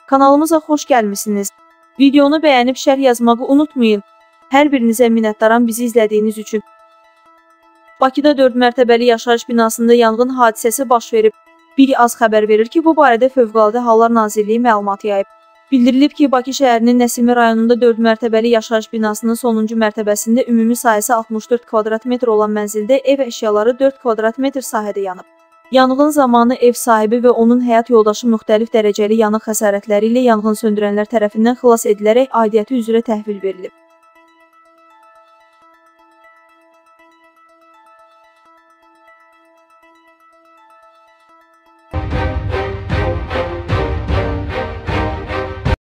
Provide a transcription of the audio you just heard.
Kanalımıza xoş gəlmisiniz. Videonu bəyənib şərh yazmağı unutmayın. Hər birinizə minnətdaram bizi izlədiyiniz üçün. Bakıda 4 mərtəbəli yaşayış binasında yanğın hadisəsi baş verib. Biri az xəbər verir ki, bu barədə Fövqəladə Hallar Nazirliyi məlumat yayıb. Bildirilib ki, Bakı şəhərinin Nəsimi rayonunda 4 mərtəbəli yaşayış binasının sonuncu mərtəbəsində ümumi sayəsi 64 kvadrat metr olan mənzildə ev əşyaları 4 kvadrat metr sahədə yanıb. Yanğın zamanı ev sahibi və onun həyat yoldaşı müxtəlif dərəcəli yanıq xəsarətləri ilə yanğın söndürənlər tərəfindən xilas edilərək aidiyyəti üzrə təhvil verilib.